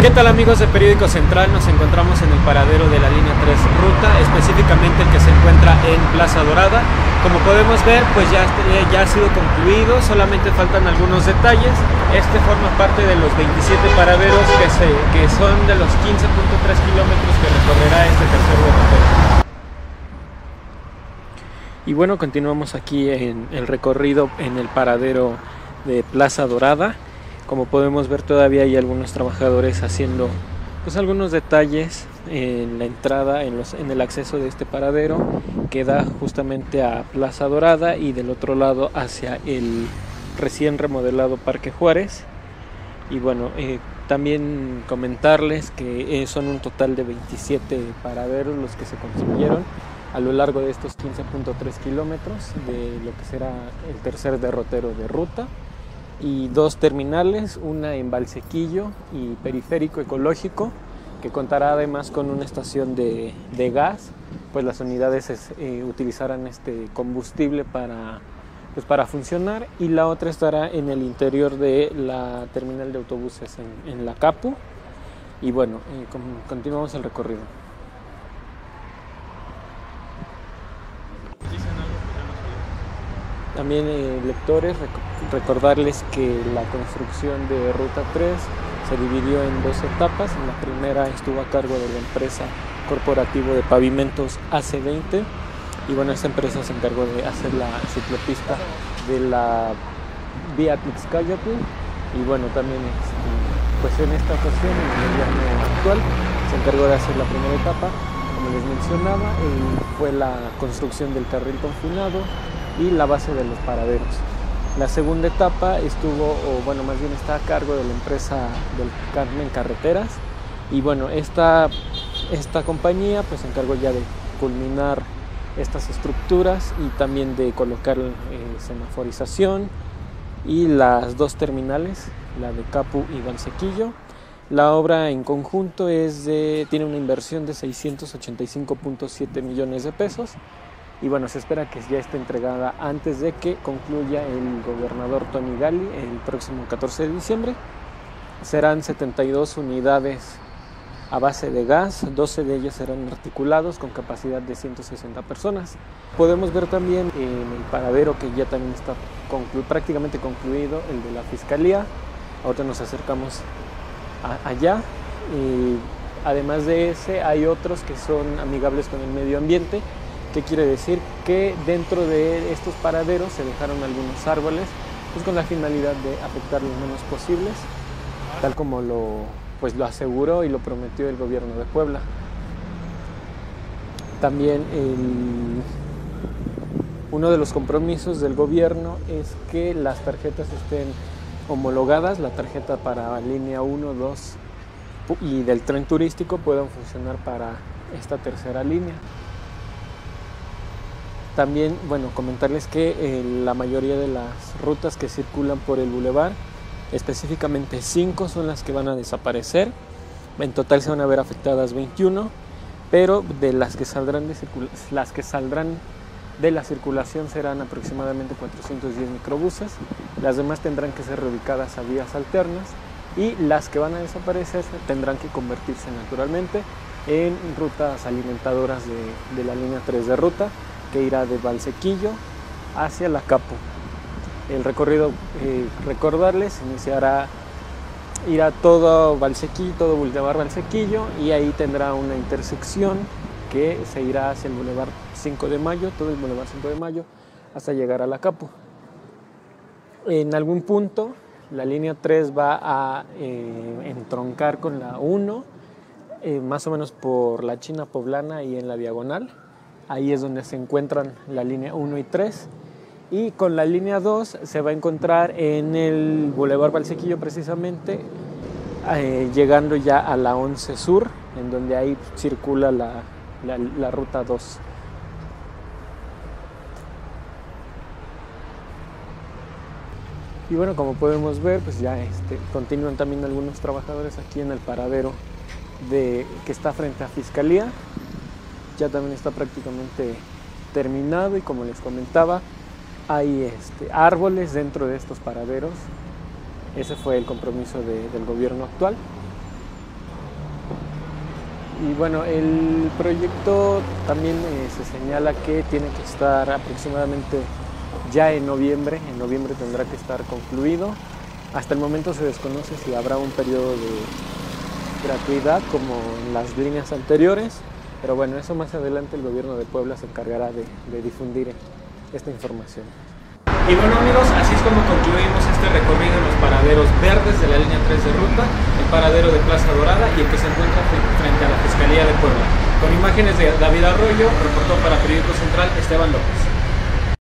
¿Qué tal, amigos de Periódico Central? Nos encontramos en el paradero de la línea 3 Ruta, específicamente el que se encuentra en Plaza Dorada. Como podemos ver, pues ya ha sido concluido, solamente faltan algunos detalles. Este forma parte de los 27 paraderos que son de los 15.3 kilómetros que recorrerá este tercer derrotero. Y bueno, continuamos aquí en el recorrido en el paradero de Plaza Dorada. Como podemos ver, todavía hay algunos trabajadores haciendo pues algunos detalles en la entrada, en el acceso de este paradero que da justamente a Plaza Dorada y del otro lado hacia el recién remodelado Parque Juárez. Y bueno, también comentarles que son un total de 27 paraderos los que se construyeron a lo largo de estos 15.3 kilómetros de lo que será el tercer derrotero de ruta, y dos terminales, una en Valsequillo y Periférico Ecológico, que contará además con una estación de gas, pues las unidades utilizarán este combustible para funcionar, y la otra estará en el interior de la terminal de autobuses en la Capu. Y bueno, continuamos el recorrido. También, lectores, recordarles que la construcción de Ruta 3 se dividió en dos etapas. La primera estuvo a cargo de la empresa Corporativo de Pavimentos AC20, y bueno, esta empresa se encargó de hacer la ciclopista de la vía Tixcayatl. Y bueno, también pues en esta ocasión el gobierno actual se encargó de hacer la primera etapa, como les mencionaba, fue la construcción del carril confinado y la base de los paraderos. La segunda etapa está a cargo de la empresa del Carmen Carreteras, y bueno, esta compañía pues se encargó ya de culminar estas estructuras y también de colocar semaforización y las dos terminales, la de Capu y Valsequillo. La obra en conjunto tiene una inversión de 685.7 millones de pesos. Y bueno, se espera que ya esté entregada antes de que concluya el gobernador Tony Gali el próximo 14 de diciembre. Serán 72 unidades a base de gas, 12 de ellas serán articulados con capacidad de 160 personas. Podemos ver también en el paradero que ya también está prácticamente concluido, el de la Fiscalía. Ahora nos acercamos allá. Además de ese, hay otros que son amigables con el medio ambiente. ¿Qué quiere decir? Que dentro de estos paraderos se dejaron algunos árboles, pues con la finalidad de afectar lo menos posibles, tal como lo aseguró y lo prometió el gobierno de Puebla. También uno de los compromisos del gobierno es que las tarjetas estén homologadas, la tarjeta para línea 1, 2 y del tren turístico puedan funcionar para esta tercera línea. También, bueno, comentarles que la mayoría de las rutas que circulan por el bulevar, específicamente 5 son las que van a desaparecer. En total se van a ver afectadas 21, pero de las que saldrán de la circulación serán aproximadamente 410 microbuses. Las demás tendrán que ser reubicadas a vías alternas, y las que van a desaparecer tendrán que convertirse naturalmente en rutas alimentadoras de la línea 3 de ruta, que irá de Valsequillo hacia la Capu. El recorrido, recordarles, irá todo Valsequillo, todo Boulevard Valsequillo, y ahí tendrá una intersección que se irá hacia el Boulevard 5 de Mayo, todo el Boulevard 5 de Mayo, hasta llegar a la Capu. En algún punto la línea 3 va a entroncar con la 1, más o menos por la China Poblana y en la diagonal. Ahí es donde se encuentran la línea 1 y 3, y con la línea 2 se va a encontrar en el Boulevard Valsequillo precisamente, llegando ya a la 11 Sur, en donde ahí circula la ruta 2. Y bueno, como podemos ver, pues ya continúan también algunos trabajadores aquí en el paradero que está frente a Fiscalía. Ya también está prácticamente terminado, y como les comentaba, hay árboles dentro de estos paraderos. Ese fue el compromiso del gobierno actual. Y bueno, el proyecto también se señala que tiene que estar aproximadamente ya en noviembre tendrá que estar concluido. Hasta el momento se desconoce si habrá un periodo de gratuidad como en las líneas anteriores, pero bueno, eso más adelante el gobierno de Puebla se encargará de difundir esta información. Y bueno amigos, así es como concluimos este recorrido en los paraderos verdes de la línea 3 de ruta, el paradero de Plaza Dorada y el que se encuentra frente a la Fiscalía de Puebla. Con imágenes de David Arroyo, reportó para Periódico Central Esteban López.